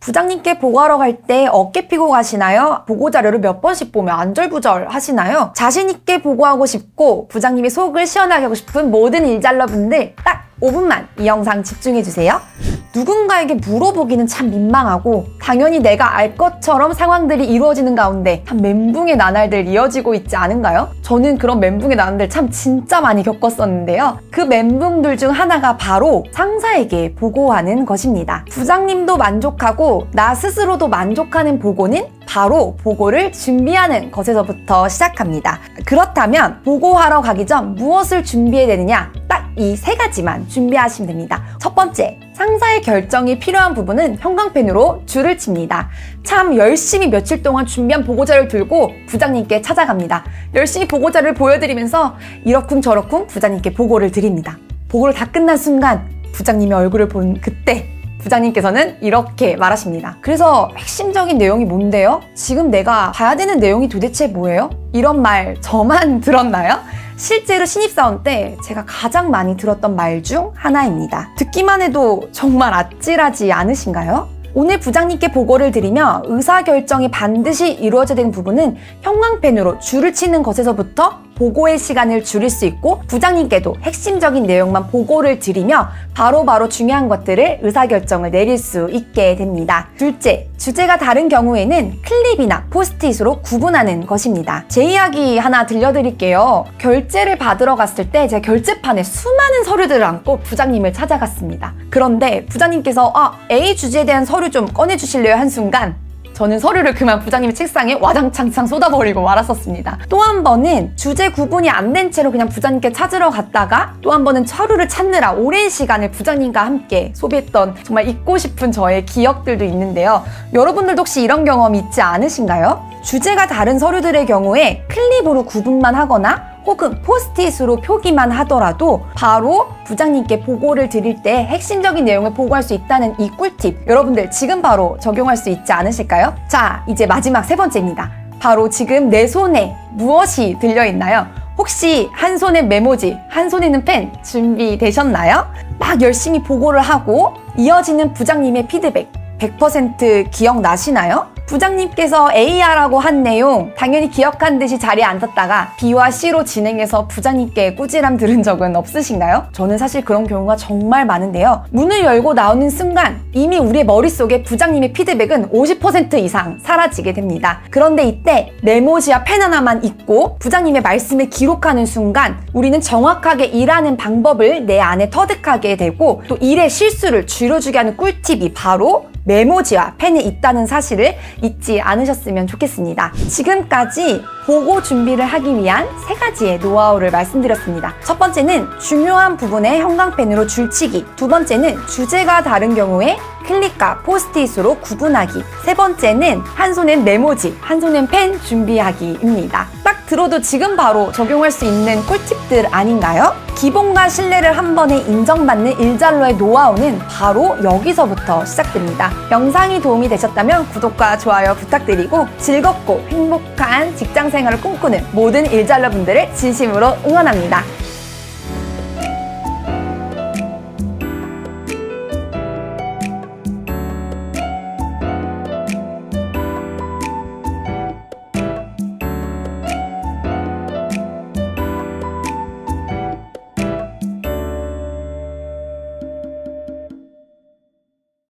부장님께 보고하러 갈 때 어깨 피고 가시나요? 보고 자료를 몇 번씩 보며 안절부절 하시나요? 자신있게 보고하고 싶고 부장님의 속을 시원하게 하고 싶은 모든 일잘러분들 딱 5분만 이 영상 집중해주세요. 누군가에게 물어보기는 참 민망하고 당연히 내가 알 것처럼 상황들이 이루어지는 가운데 참 멘붕의 나날들 이어지고 있지 않은가요? 저는 그런 멘붕의 나날들 참 진짜 많이 겪었었는데요. 그 멘붕들 중 하나가 바로 상사에게 보고하는 것입니다. 부장님도 만족하고 나 스스로도 만족하는 보고는 바로 보고를 준비하는 것에서부터 시작합니다. 그렇다면 보고하러 가기 전 무엇을 준비해야 되느냐? 딱 이 3가지만 준비하시면 됩니다. 첫 번째, 상사의 결정이 필요한 부분은 형광펜으로 줄을 칩니다. 참 열심히 며칠 동안 준비한 보고자를 들고 부장님께 찾아갑니다. 열심히 보고자를 보여드리면서 이러쿵저러쿵 부장님께 보고를 드립니다. 보고를 다 끝난 순간 부장님의 얼굴을 본 그때 부장님께서는 이렇게 말하십니다. 그래서 핵심적인 내용이 뭔데요? 지금 내가 봐야 되는 내용이 도대체 뭐예요? 이런 말 저만 들었나요? 실제로 신입사원 때 제가 가장 많이 들었던 말 중 하나입니다. 듣기만 해도 정말 아찔하지 않으신가요? 오늘 부장님께 보고를 드리며 의사결정이 반드시 이루어져야 되는 부분은 형광펜으로 줄을 치는 것에서부터 보고의 시간을 줄일 수 있고 부장님께도 핵심적인 내용만 보고를 드리며 바로바로 중요한 것들을 의사결정을 내릴 수 있게 됩니다. 둘째, 주제가 다른 경우에는 클립이나 포스트잇으로 구분하는 것입니다. 제 이야기 하나 들려드릴게요. 결제를 받으러 갔을 때 제 결제판에 수많은 서류들을 안고 부장님을 찾아갔습니다. 그런데 부장님께서 A 주제에 대한 서류 좀 꺼내주실래요? 한 순간 저는 서류를 그만 부장님의 책상에 와장창창 쏟아버리고 말았었습니다. 또 한 번은 주제 구분이 안 된 채로 그냥 부장님께 찾으러 갔다가 또 한 번은 서류를 찾느라 오랜 시간을 부장님과 함께 소비했던 정말 잊고 싶은 저의 기억들도 있는데요. 여러분들도 혹시 이런 경험 있지 않으신가요? 주제가 다른 서류들의 경우에 클립으로 구분만 하거나 혹은 포스트잇으로 표기만 하더라도 바로 부장님께 보고를 드릴 때 핵심적인 내용을 보고할 수 있다는 이 꿀팁 여러분들 지금 바로 적용할 수 있지 않으실까요? 자, 이제 마지막 3번째입니다. 바로 지금 내 손에 무엇이 들려있나요? 혹시 한 손엔 메모지, 한 손에는 펜 준비되셨나요? 막 열심히 보고를 하고 이어지는 부장님의 피드백 100% 기억나시나요? 부장님께서 A하라고 한 내용 당연히 기억한 듯이 자리에 앉았다가 B와 C로 진행해서 부장님께 꾸지람 들은 적은 없으신가요? 저는 사실 그런 경우가 정말 많은데요. 문을 열고 나오는 순간 이미 우리의 머릿속에 부장님의 피드백은 50% 이상 사라지게 됩니다. 그런데 이때 메모지와 펜 하나만 있고 부장님의 말씀을 기록하는 순간 우리는 정확하게 일하는 방법을 내 안에 터득하게 되고 또 일의 실수를 줄여주게 하는 꿀팁이 바로 메모지와 펜에 있다는 사실을 잊지 않으셨으면 좋겠습니다. 지금까지 보고 준비를 하기 위한 3가지의 노하우를 말씀드렸습니다. 첫 번째는 중요한 부분에 형광펜으로 줄치기, 두 번째는 주제가 다른 경우에 클립과 포스트잇으로 구분하기, 세 번째는 한 손엔 메모지, 한 손엔 펜 준비하기입니다. 딱 들어도 지금 바로 적용할 수 있는 꿀팁들 아닌가요? 기본과 신뢰를 한 번에 인정받는 일잘러의 노하우는 바로 여기서부터 시작됩니다. 영상이 도움이 되셨다면 구독과 좋아요 부탁드리고 즐겁고 행복한 직장생활을 꿈꾸는 모든 일잘러분들을 진심으로 응원합니다.